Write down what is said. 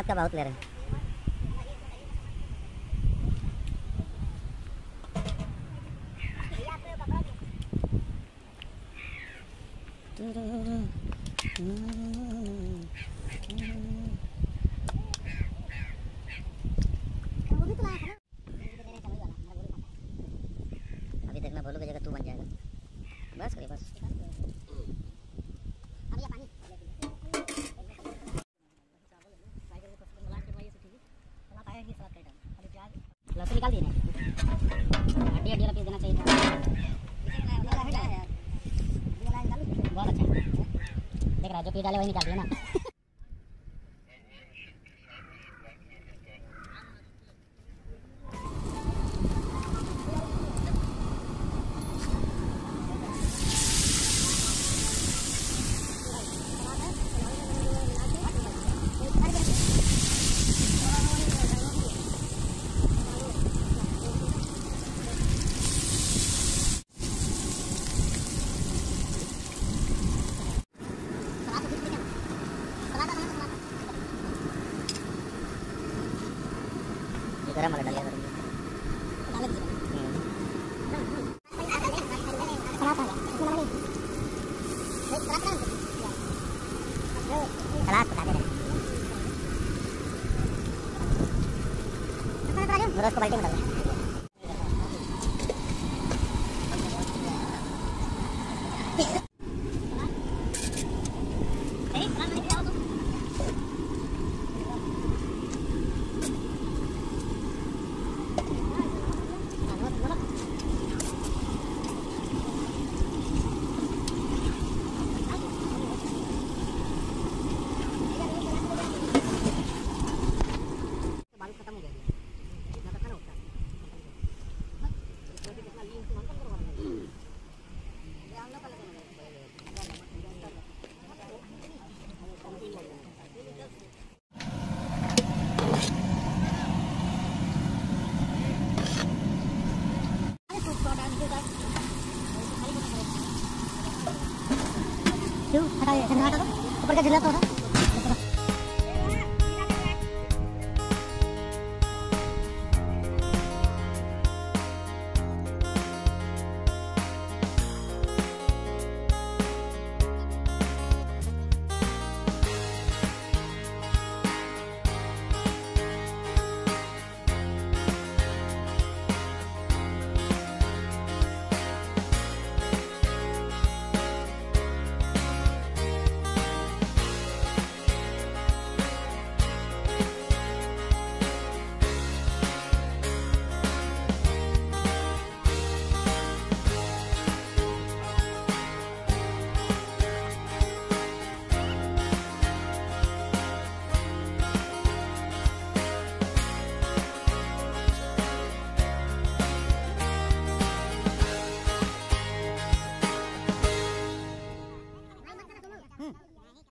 मेहनत का बहुत ले रहे हैं। अभी देखना भोलू की जगह तू बन जाएगा। बस करिए बस। लौकी निकाल दिए हड्डी हड्डी वाला पीस देना चाहिए था। बहुत अच्छा देख रहा है, जो पीस डाले वही निकाल दिया ना। गरम वाला डालिए सलाद बता दे रहे उसको बाल्टी में डाल क्यों हटा दो ऊपर का झिल्ला तो